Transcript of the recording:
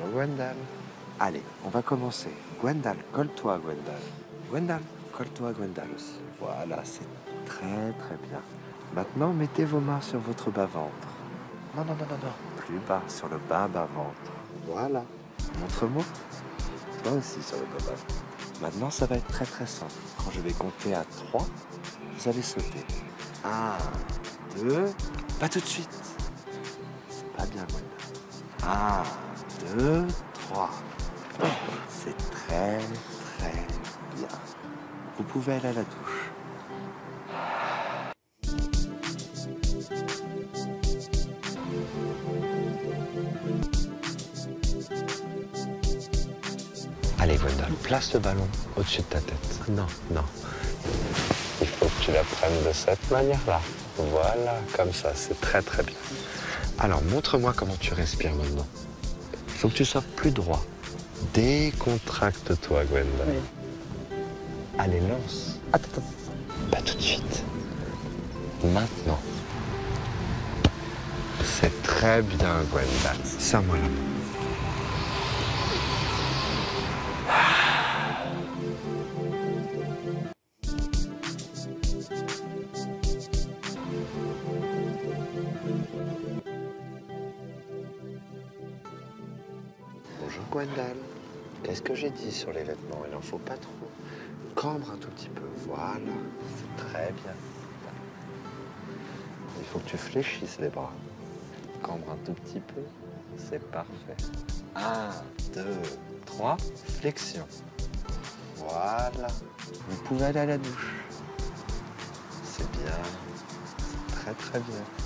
Bonjour Gwendal. Allez, on va commencer. Gwendal, colle-toi Gwendal. Gwendal, colle-toi Gwendal aussi. Voilà, c'est très très bien. Maintenant, mettez vos mains sur votre bas-ventre. Non, non, non, non, non. Plus bas, sur le bas-bas-ventre. Voilà. Montre-moi. Toi aussi sur le bas-bas-ventre. Maintenant, ça va être très très simple. Quand je vais compter à 3, vous allez sauter. 1, 2, pas tout de suite. C'est pas bien Gwendal. 1, 2, 3. C'est très très bien. Vous pouvez aller à la douche. Allez Gwendal, place le ballon au-dessus de ta tête. Non, non. Il faut que tu la prennes de cette manière-là. Voilà, comme ça, c'est très très bien. Alors, montre-moi comment tu respires maintenant. Il faut que tu sois plus droit. Décontracte-toi, Gwendal. Oui. Allez, lance. Attends, pas tout de suite. Maintenant. C'est très bien, Gwendal. Serre-moi la main. Bonjour Gwendal. Qu'est-ce que j'ai dit sur les vêtements? Il n'en faut pas trop. Cambre un tout petit peu. Voilà. C'est très bien. Il faut que tu fléchisses les bras. Cambre un tout petit peu. C'est parfait. 1, 2, 3. Flexion. Voilà. Vous pouvez aller à la douche. C'est bien. C'est très très bien.